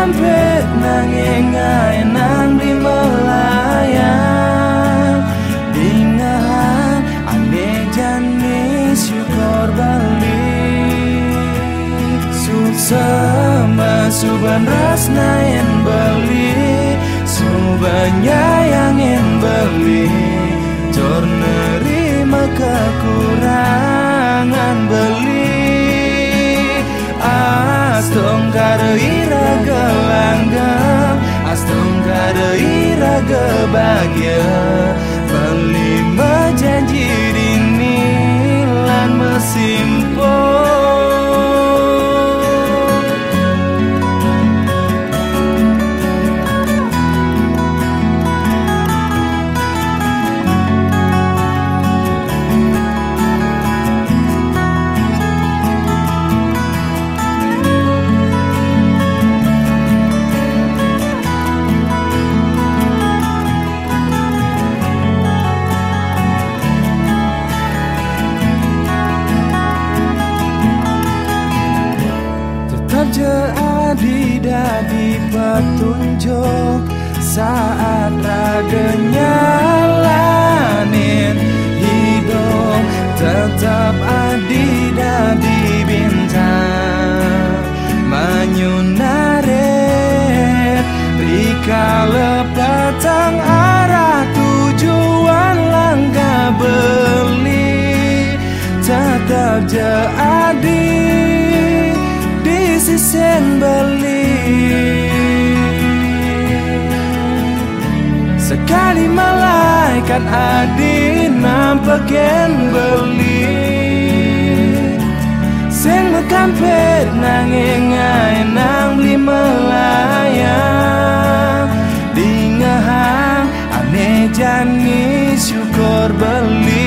kampet nanging nang di melayang dingahan ane jani syukur balik sama suban rasna yang beli subanya yang beli jor nerima kekurangan beli astong kada iraga langgam astong kada iraga bahagia beli menjanji dini lan mesimpul jadi dadi petunjuk saat rada nyalanin hidup tetap adi dadi bintang menyunare rika lepatang arah tujuan langkah beli tetap jadi sisen beli sekali malaikat adi nampakin beli sing mekampet nanging nang beli melayang dingahang ane jani syukur beli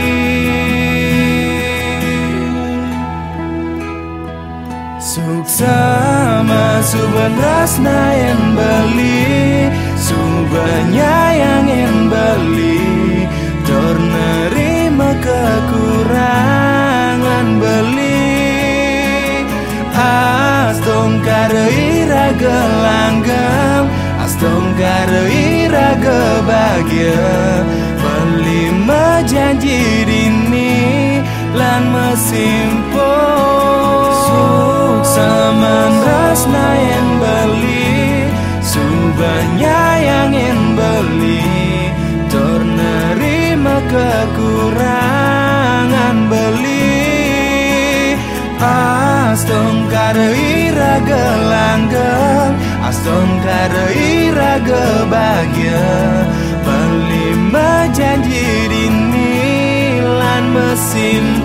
sama suban rasna yang beli subanya yang beli dor nerima kekurangan beli astong kada iraga langgam astong kada iraga bahagia beli menjanji dini lan mesimpul sama rasna yang beli subanya yang beli dor nerima kekurangan beli astong kada iraga langgeng astong kada iraga bahagia beli menjanji dini lan mesin